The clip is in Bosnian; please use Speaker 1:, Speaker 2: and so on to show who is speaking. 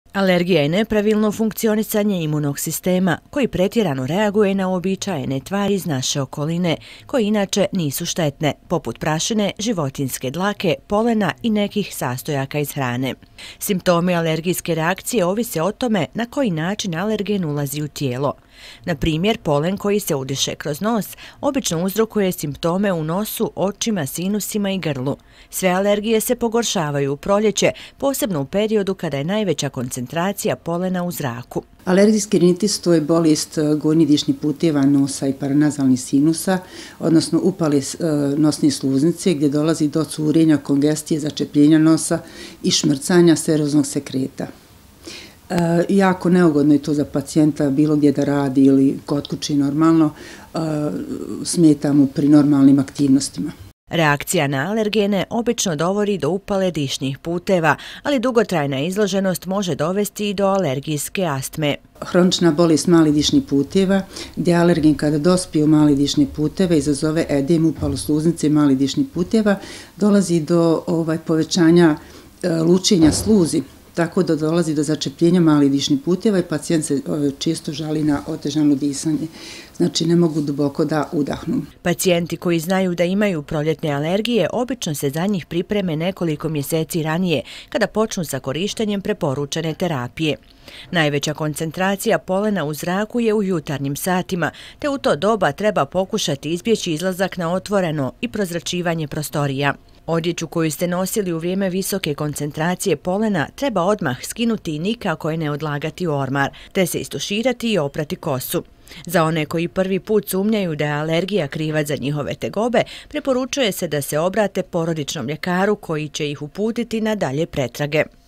Speaker 1: Alergija je nepravilno funkcionisanje imunog sistema koji pretjerano reaguje na uobičajene tvari iz naše okoline, koje inače nisu štetne, poput prašine, životinjske dlake, polena i nekih sastojaka iz hrane. Simptomi alergijske reakcije ovise o tome na koji način alergen ulazi u tijelo. Na primjer, polen koji se udiše kroz nos obično uzrokuje simptome u nosu, očima, sinusima i grlu. Sve alergije se pogoršavaju u proljeće, posebno u periodu kada je najveća koncentracija polena u zraku.
Speaker 2: Alergijski rinitis to je bolest gornjih dišnih puteva, nosa i paranazalnih sinusa, odnosno upale nosne sluznice gdje dolazi do curenja, kongestije, začepljenja nosa i šmrcanja seroznog sekreta. Jako neugodno je to za pacijenta bilo gdje da radi ili kod kuće normalno, smeta mu pri normalnim aktivnostima.
Speaker 1: Reakcija na alergene obično dovodi do upale dišnih puteva, ali dugotrajna izloženost može dovesti i do alergijske astme.
Speaker 2: Hronična bolest malih dišnih puteva, gdje alergen kada dospije u mali dišne puteve izazove edem, upalu sluznice i malih dišnih puteva, dolazi do povećanja lučenja sluzi, tako da dolazi do začepljenja malih dišnih puteva i pacijent se često žali na otežano disanje. Znači ne mogu duboko da udahnu.
Speaker 1: Pacijenti koji znaju da imaju proljetne alergije obično se za njih pripreme nekoliko mjeseci ranije kada počnu sa korištenjem preporučene terapije. Najveća koncentracija polena u zraku je u jutarnjim satima, te u to doba treba pokušati izbjeći izlazak na otvoreno i prozračivanje prostorija. Odjeću koju ste nosili u vrijeme visoke koncentracije polena treba odmah skinuti i nikako je ne odlagati u ormar, te se istuširati i oprati kosu. Za one koji prvi put sumnjaju da je alergija krivac za njihove tegobe, preporučuje se da se obrate porodičnom ljekaru koji će ih uputiti na dalje pretrage.